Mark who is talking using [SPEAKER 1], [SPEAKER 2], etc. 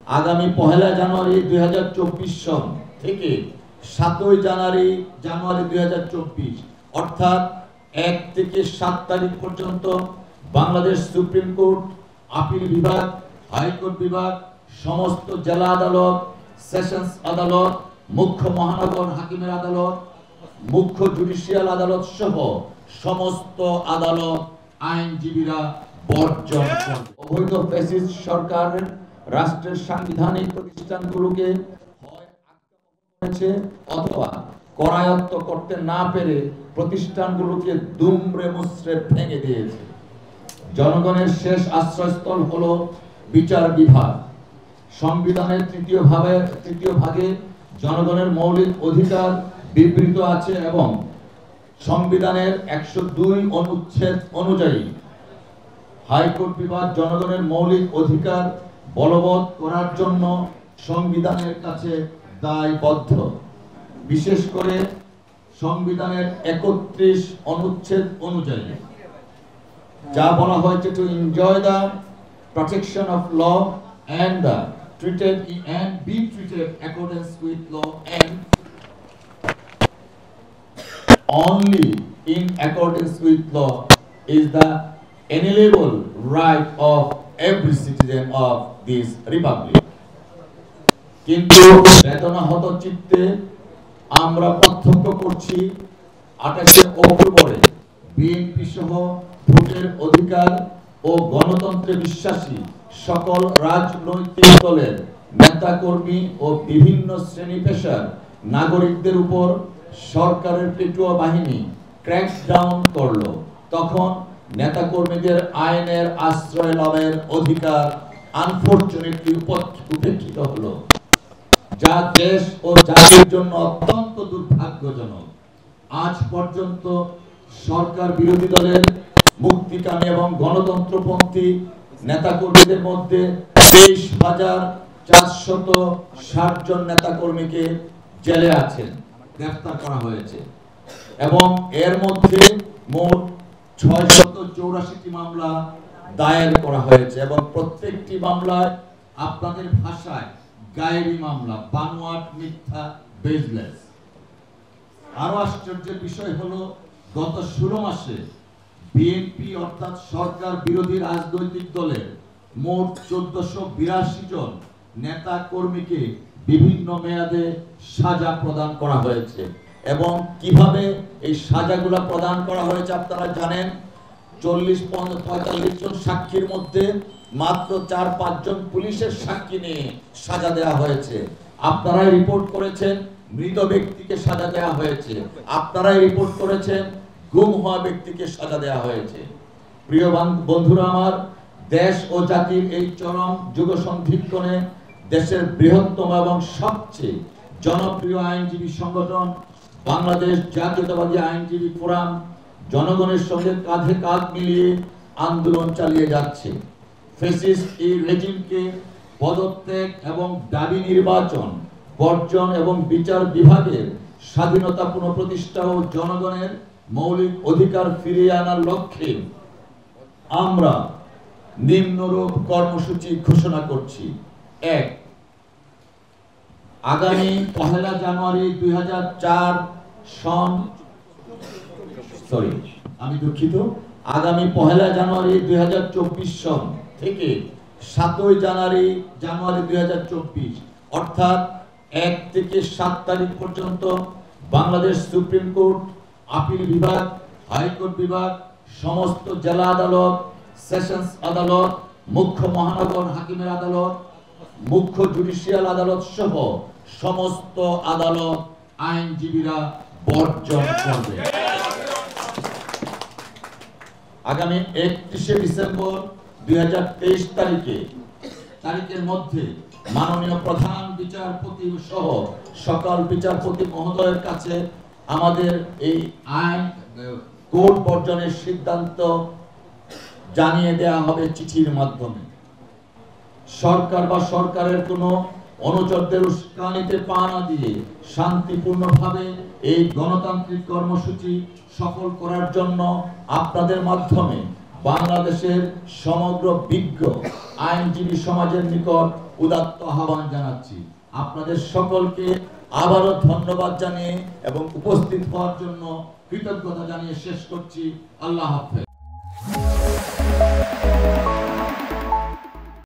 [SPEAKER 1] আগামী 1 জানুয়ারি 2024 সন থেকে 7 জানুয়ারি 2024 অর্থাৎ 1 থেকে 7 তারিখ পর্যন্ত বাংলাদেশ সুপ্রিম কোর্ট, আপিল বিভাগ, হাইকোর্ট বিভাগ, সমস্ত জেলা আদালত, সেশনস আদালত, মুখ্য মহানগর হাকিমের আদালত, মুখ্য জুডিশিয়াল আদালত সহ সমস্ত আদালত আইনজীবীরা বর্জন করবে। অবৈধ ফ্যাসিস্ট সরকারের রাষ্ট্রের সাংবিধানিক প্রতিষ্ঠানগুলোকে হয় আটকে অথবা করায়ত্ত করতে না পেরে প্রতিষ্ঠানগুলোকে দুমড়ে মুচড়ে ভেঙে দিয়েছে। জনগণের শেষ আশ্রয়স্থল হলো বিচার বিভাগ। সংবিধানের তৃতীয় ভাগে জনগণের মৌলিক অধিকার বিবৃত আছে এবং সংবিধানের 102 অনুচ্ছেদ অনুযায়ী হাইকোর্ট বিভাগ জনগণের মৌলিক অধিকার বলবৎ করার জন্য সংবিধানের কাছে দায়বদ্ধ। বিশেষ করে সংবিধানের 31 অনুচ্ছেদ অনুযায়ী যা বলা হয়েছে, to enjoy the protection of law and be treated accordance with law and only in accordance with law is the inalienable right of every citizen of this republic. কিন্তু বেদনাহত চিত্তে আমরা প্রত্যক্ষ করছি 28 অক্টোবরে বিএনপি সহ ভোটের অধিকার ও গণতন্ত্রে বিশ্বাসী সকল রাজনৈতিক দলের নেতাকর্মী ও বিভিন্ন শ্রেণী পেশার নাগরিকদের উপর সরকারের পেটুয়া বাহিনী ক্র্যাকডাউন করলো। তখন নেতাকর্মীদের আইনের আশ্রয় লাভের অধিকার আনফরচুনেটলি উপেক্ষিত হলো, যা দেশ ও জাতির জন্য অত্যন্ত দুর্ভাগ্যজনক। আজ পর্যন্ত সরকার বিরোধী দলের মুক্তিকামী এবং গণতন্ত্রপন্থী নেতাকর্মীদের মধ্যে 23,460 জন নেতাকর্মীকে জেলে আছেন, গ্রেফতার করা হয়েছে এবং এর মধ্যে মোট 684টি মামলা দায়ের করা হয়েছে এবং প্রত্যেকটি মামলায় আপনাদের ভাষায় গায়েবী মামলা, বানোয়াট, মিথ্যা, বেজলেস। আরো আশ্চর্যের বিষয় হলো গত 16 মাসে বিএনপি অর্থাৎ সরকার বিরোধী রাজনৈতিক দলের মোট 1482 জন নেতা কর্মীকে বিভিন্ন মেয়াদে সাজা প্রদান করা হয়েছে এবং কিভাবে এই সাজাগুলো প্রদান করা হয়েছে আপনারা জানেন। 40-45 জন সাক্ষীর মধ্যে মাত্র 4-5 জন পুলিশের সাক্ষী নিয়ে সাজা দেওয়া হয়েছে। আপনারাই রিপোর্ট করেছেন মৃত ব্যক্তিকে সাজা দেওয়া হয়েছে, আপনারাই রিপোর্ট করেছেন গুম হওয়া ব্যক্তিকে সাজা দেওয়া হয়েছে। প্রিয় বন্ধুরা আমার, দেশ ও জাতির এই চরম যুগ সন্ধিক্ষণে দেশের বৃহত্তম এবং সবচেয়ে জনপ্রিয় আইনজীবী সংগঠন বাংলাদেশ জাতীয়তাবাদী আইনজীবী ফোরাম জনগণের সঙ্গে কাঁধে কাঁধ মিলিয়ে আন্দোলন চালিয়ে যাচ্ছে। ফ্যাসিস্ট এই রেজিমকে পদত্যাগ এবং দাবি নির্বাচন বর্জন এবং বিচার বিভাগের স্বাধীনতা পুনঃপ্রতিষ্ঠা ও জনগণের মৌলিক অধিকার ফিরিয়ে আনার লক্ষ্যে আমরা নিম্নরূপ কর্মসূচি ঘোষণা করছি। 1. আগামী 1 জানুয়ারি 2004 সন আগামী 1 জানুয়ারি 2024 সন থেকে 7 জানুয়ারি 2024 অর্থাৎ 1 থেকে 7 তারিখ পর্যন্ত বাংলাদেশ সুপ্রিম কোর্ট, আপিল বিভাগ, হাইকোর্ট বিভাগ, সমস্ত জেলা আদালত, সেশনস আদালত, মুখ্য মহানগর হাকিমের আদালত, মুখ্য জুডিশিয়াল আদালত সহ সমস্ত আদালত আইনজীবীরা বর্জন করবে। আগামী 31 ডিসেম্বর 2023 তারিখের মধ্যে মাননীয় প্রধান বিচারপতি সহ সকল বিচারপতি মহোদয়ের কাছে আমাদের এই আইন কোর্ট বর্জনের সিদ্ধান্ত জানিয়ে দেওয়া হবে চিঠির মাধ্যমে। সরকার বা সরকারের কোনো অনুচরদের উস্কানিতে পা না দিয়ে শান্তিপূর্ণভাবে এই গণতান্ত্রিক কর্মসূচি সফল করার জন্য আপনাদের মাধ্যমে বাংলাদেশের সমগ্র বিজ্ঞ আইনজীবী সমাজের নিকট উদাত্ত আহ্বান জানাচ্ছি। আপনাদের সকলকে আবারও ধন্যবাদ জানিয়ে এবং উপস্থিত হওয়ার জন্য কৃতজ্ঞতা জানিয়ে শেষ করছি। আল্লাহ হাফেজ।